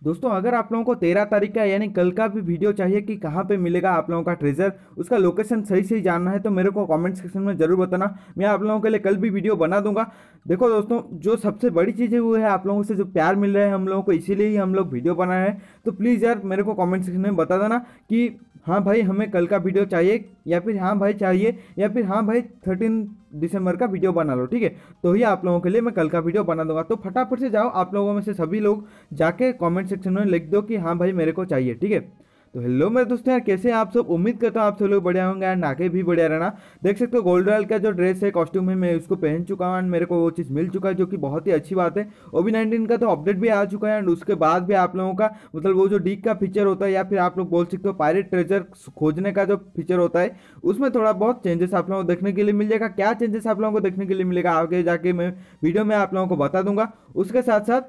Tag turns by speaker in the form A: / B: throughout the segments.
A: दोस्तों अगर आप लोगों को 13 तारीख का यानी कल का भी वीडियो चाहिए कि कहाँ पे मिलेगा आप लोगों का ट्रेजर, उसका लोकेशन सही सही जानना है तो मेरे को कमेंट सेक्शन में जरूर बताना। मैं आप लोगों के लिए कल भी वीडियो बना दूंगा। देखो दोस्तों, जो सबसे बड़ी चीज़ है वो है आप लोगों से जो प्यार मिल रहा है हम लोगों को, इसीलिए ही हम लोग वीडियो बना रहे हैं। तो प्लीज़ यार मेरे को कमेंट सेक्शन में बता देना कि हाँ भाई हमें कल का वीडियो चाहिए, या फिर हाँ भाई चाहिए, या फिर हाँ भाई 13 दिसंबर का वीडियो बना लो, ठीक है। तो ही आप लोगों के लिए मैं कल का वीडियो बना दूंगा। तो फटाफट से जाओ, आप लोगों में से सभी लोग जाके कमेंट सेक्शन में लिख दो कि हाँ भाई मेरे को चाहिए, ठीक है। तो हेलो मेरे दोस्तों, यार कैसे हैं आप सब? उम्मीद करता हूँ आप सब लोग बढ़िया होंगे एंड आगे भी बढ़िया रहना। देख सकते हो गोल्ड रॉयल का जो ड्रेस है, कॉस्ट्यूम है, मैं उसको पहन चुका हूँ एंड मेरे को वो चीज़ मिल चुका है, जो कि बहुत ही अच्छी बात है। OB19 का तो अपडेट भी आ चुका है एंड उसके बाद भी आप लोगों का मतलब वो जो डीक का फीचर होता है, या फिर आप लोग बोल सकते हो पायरेट ट्रेजर खोजने का जो फीचर होता है, उसमें थोड़ा बहुत चेंजेस आप लोगों को देखने के लिए मिल जाएगा। क्या चेंजेस आप लोगों को देखने के लिए मिलेगा आगे जाके मैं वीडियो में आप लोगों को बता दूंगा। उसके साथ साथ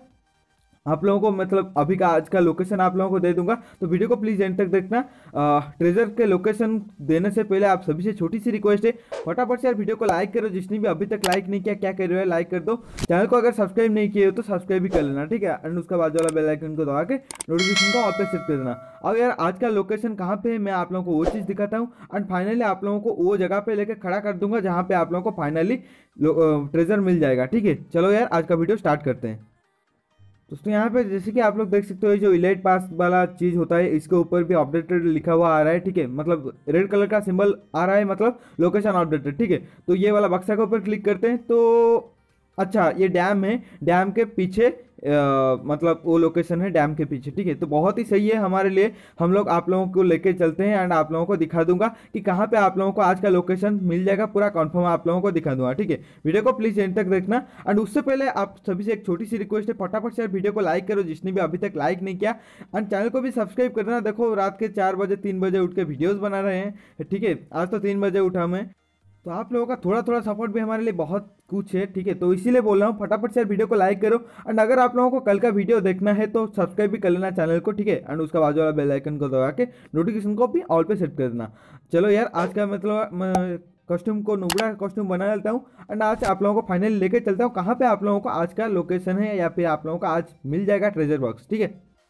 A: आप लोगों को मतलब अभी का आज का लोकेशन आप लोगों को दे दूंगा, तो वीडियो को प्लीज़ एंड तक देखना। ट्रेजर के लोकेशन देने से पहले आप सभी से छोटी सी रिक्वेस्ट है, फटाफट से यार वीडियो को लाइक करो। जिसने भी अभी तक लाइक नहीं किया, क्या कर रहे हो, लाइक कर दो। चैनल को अगर सब्सक्राइब नहीं किए हो तो सब्सक्राइब भी कर लेना, ठीक है। एंड उसका बाजू वाला बेल आइकन को दबा के नोटिफिकेशन को ऑल पे सेट कर देना। अब यार आज का लोकेशन कहाँ पे है मैं आप लोगों को वो चीज़ दिखाता हूँ एंड फाइनली आप लोगों को वो जगह पे लेके खड़ा कर दूंगा जहाँ पे आप लोगों को फाइनली ट्रेजर मिल जाएगा, ठीक है। चलो यार आज का वीडियो स्टार्ट करते हैं। दोस्तों यहाँ पे जैसे कि आप लोग देख सकते हो, जो इलाइट पास वाला चीज़ होता है इसके ऊपर भी अपडेटेड लिखा हुआ आ रहा है, ठीक है। मतलब रेड कलर का सिंबल आ रहा है, मतलब लोकेशन अपडेटेड, ठीक है। तो ये वाला बक्सा के ऊपर क्लिक करते हैं तो अच्छा ये डैम है, डैम के पीछे मतलब वो लोकेशन है डैम के पीछे, ठीक है। तो बहुत ही सही है हमारे लिए। हम लोग आप लोगों को लेके चलते हैं एंड आप लोगों को दिखा दूंगा कि कहाँ पे आप लोगों को आज का लोकेशन मिल जाएगा, पूरा कंफर्म आप लोगों को दिखा दूंगा, ठीक है। वीडियो को प्लीज एंड तक देखना। एंड उससे पहले आप सभी से एक छोटी सी रिक्वेस्ट है, फटाफट से वीडियो को लाइक करो जिसने भी अभी तक लाइक नहीं किया, एंड चैनल को भी सब्सक्राइब कर देना। देखो रात के 4 बजे 3 बजे उठ के वीडियोज़ बना रहे हैं, ठीक है। आज तो 3 बजे उठा मैं, तो आप लोगों का थोड़ा थोड़ा सपोर्ट भी हमारे लिए बहुत कुछ है, ठीक है। तो इसीलिए बोल रहा हूँ फटाफट से वीडियो को लाइक करो। एंड अगर आप लोगों को कल का वीडियो देखना है तो सब्सक्राइब भी कर लेना चैनल को, ठीक है। एंड उसका बाजू वाला बेल आइकन को दबा के नोटिफिकेशन को भी ऑल पे सेट कर देना। चलो यार आज का मतलब कॉस्ट्यूम को नुबड़ा कॉस्ट्यूम बना लेता हूँ एंड आज आप लोगों को फाइनली लेके चलता हूँ कहाँ पे आप लोगों को आज का लोकेशन है, या फिर आप लोगों को आज मिल जाएगा ट्रेजर बॉक्स, ठीक है।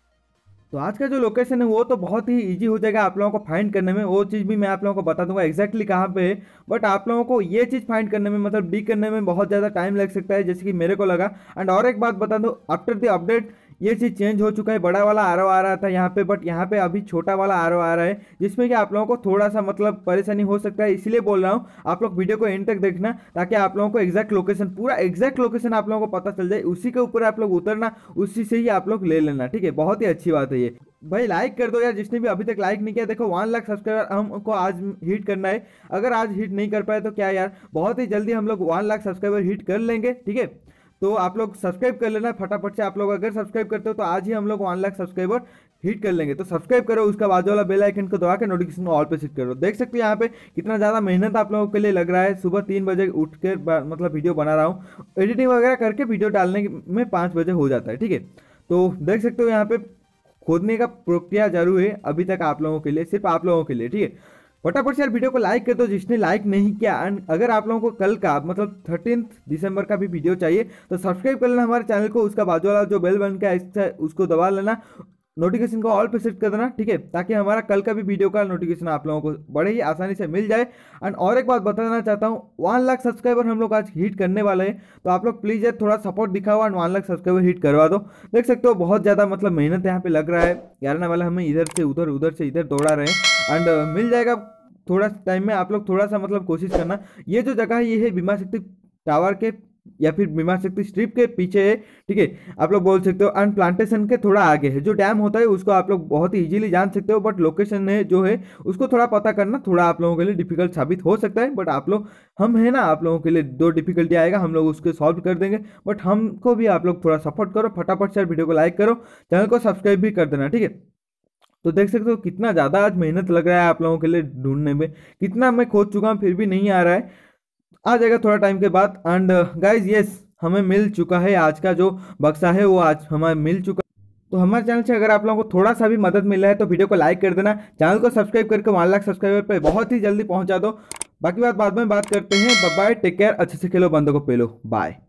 A: तो आज का जो लोकेशन है वो तो बहुत ही इजी हो जाएगा आप लोगों को फाइंड करने में। वो चीज़ भी मैं आप लोगों को बता दूंगा एग्जैक्टली कहाँ पे है, बट आप लोगों को ये चीज़ फाइंड करने में मतलब डी करने में बहुत ज़्यादा टाइम लग सकता है, जैसे कि मेरे को लगा। एंड और एक बात बता दूं, आफ्टर द अपडेट ये चीज़ चेंज हो चुका है। बड़ा वाला आरओ आ रहा था यहाँ पे, बट यहाँ पे अभी छोटा वाला आरओ आ रहा है, जिसमें कि आप लोगों को थोड़ा सा मतलब परेशानी हो सकता है। इसलिए बोल रहा हूँ आप लोग वीडियो को एंड तक देखना, ताकि आप लोगों को एग्जैक्ट लोकेशन, पूरा एग्जैक्ट लोकेशन आप लोगों को पता चल जाए। उसी के ऊपर आप लोग उतरना, उसी से ही आप लोग ले लेना, ठीक है। बहुत ही अच्छी बात है ये। भाई लाइक कर दो यार जिसने भी अभी तक लाइक नहीं किया। देखो 1 लाख सब्सक्राइबर हमको आज हिट करना है। अगर आज हिट नहीं कर पाए तो क्या यार, बहुत ही जल्दी हम लोग 1 लाख सब्सक्राइबर हिट कर लेंगे, ठीक है। तो आप लोग सब्सक्राइब कर लेना फटाफट से। आप लोग अगर सब्सक्राइब करते हो तो आज ही हम लोग 1 लाख सब्सक्राइबर हिट कर लेंगे। तो सब्सक्राइब करो, उसका बाजू वाला बेल आइकन को दबा के नोटिफिकेशन ऑल पे सेट करो। देख सकते हो यहाँ पे कितना ज़्यादा मेहनत आप लोगों के लिए लग रहा है। सुबह 3 बजे उठ के मतलब वीडियो बना रहा हूँ, एडिटिंग वगैरह करके वीडियो डालने में 5 बजे हो जाता है, ठीक है। तो देख सकते हो यहाँ पे खोदने का प्रक्रिया जरूर है अभी तक आप लोगों के लिए, सिर्फ आप लोगों के लिए, ठीक है। फटाफट से यार वीडियो को लाइक कर दो जिसने लाइक नहीं किया। एंड अगर आप लोगों को कल का मतलब 13 दिसंबर का भी वीडियो चाहिए तो सब्सक्राइब कर लेना हमारे चैनल को। उसका बाजू वाला जो बेल बन के उसको दबा लेना, नोटिफिकेशन को ऑल पे सेट कर देना, ठीक है, ताकि हमारा कल का भी वीडियो का नोटिफिकेशन आप लोगों को बड़े ही आसानी से मिल जाए। एंड और एक बात बताना चाहता हूँ, 1 लाख सब्सक्राइबर हम लोग आज हिट करने वाले हैं, तो आप लोग प्लीज़ यार थोड़ा सपोर्ट दिखाओ एंड 1 लाख सब्सक्राइबर हिट करवा दो। देख सकते हो बहुत ज़्यादा मतलब मेहनत यहाँ पे लग रहा है। 11 वाला हमें इधर से उधर, उधर से इधर दौड़ा रहे हैं एंड मिल जाएगा थोड़ा टाइम में। आप लोग थोड़ा सा मतलब कोशिश करना। ये जो जगह है ये है बीमा शक्ति टावर के या फिर बीमा शक्ति स्ट्रिप के पीछे है, ठीक है, आप लोग बोल सकते हो। एंड प्लांटेशन के थोड़ा आगे है जो डैम होता है, उसको आप लोग बहुत ही इजीली जान सकते हो, बट लोकेशन है जो है उसको थोड़ा पता करना थोड़ा आप लोगों के लिए डिफिकल्ट साबित हो सकता है। बट आप लोग, हम है ना, आप लोगों के लिए 2 डिफिकल्टी आएगा, हम लोग उसको सॉल्व कर देंगे। बट हमको भी आप लोग थोड़ा सपोर्ट करो, फटाफट से वीडियो को लाइक करो, चैनल को सब्सक्राइब भी कर देना, ठीक है। तो देख सकते हो कितना ज़्यादा आज मेहनत लग रहा है आप लोगों के लिए ढूंढने में। कितना मैं खोज चुका हूँ फिर भी नहीं आ रहा है, आ जाएगा थोड़ा टाइम के बाद। एंड गाइज यस, हमें मिल चुका है आज का जो बक्सा है, वो आज हमें मिल चुका। तो हमारे चैनल से अगर आप लोगों को थोड़ा सा भी मदद मिला है तो वीडियो को लाइक कर देना, चैनल को सब्सक्राइब करके 1 लाख सब्सक्राइबर पे बहुत ही जल्दी पहुंचा दो। बाकी बात बाद में बात करते हैं। बाय बाय, टेक केयर, अच्छे से खेलो, बंदों को पेलो, बाय।